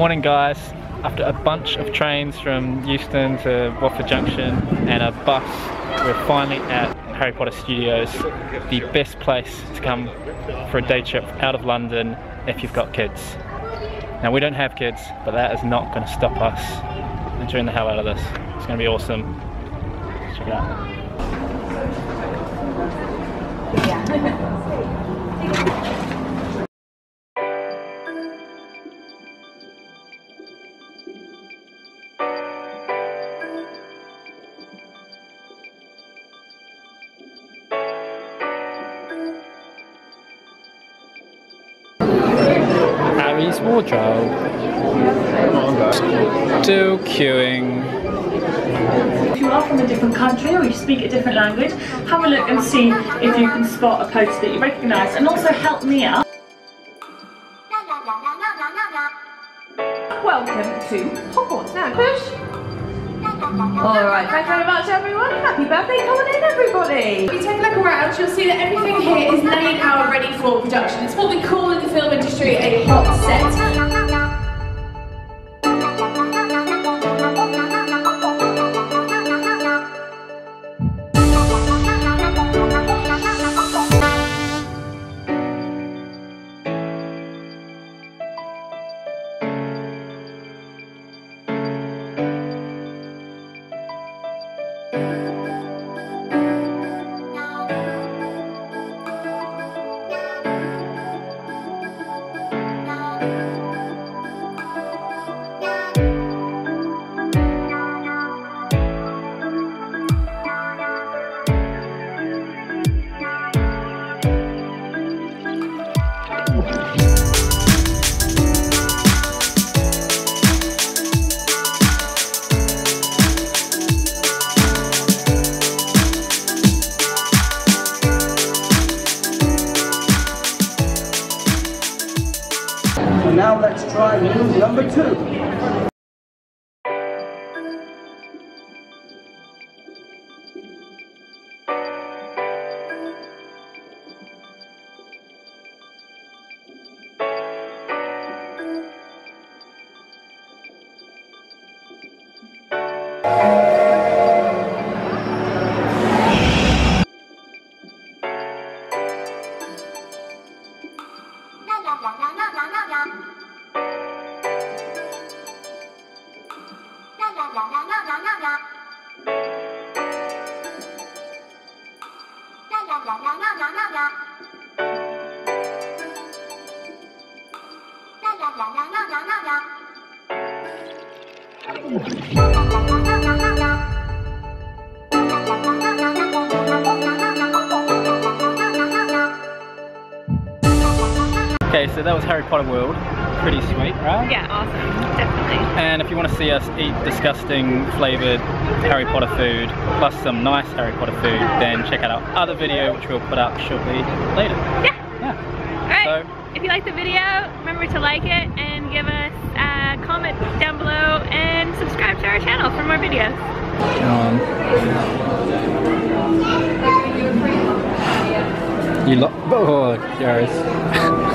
Morning guys, after a bunch of trains from Euston to Watford Junction and a bus, we're finally at Harry Potter Studios, the best place to come for a day trip out of London if you've got kids. Now we don't have kids, but that is not going to stop us enjoying the hell out of this. It's going to be awesome. Check it out. Harry's wardrobe. Still queuing. If you are from a different country or you speak a different language, have a look and see if you can spot a poster that you recognise, and also help me out. Welcome to Hogwarts. Now push. Alright, thanks very much everyone. Happy birthday, come on in everybody. If you take a look around, you'll see that everything here is laid out ready for production. It's what we call in the film industry a hot set. Now let's try move number 2. Okay, so that was Harry Potter World. Pretty sweet, right? Yeah, awesome. Definitely. And if you want to see us eat disgusting flavoured Harry Potter food, plus some nice Harry Potter food, then check out our other video, which we'll put up shortly later. Yeah. Alright, so, if you like the video, remember to like it and give us a comment down below and subscribe to our channel for more videos. You oh, Jairus.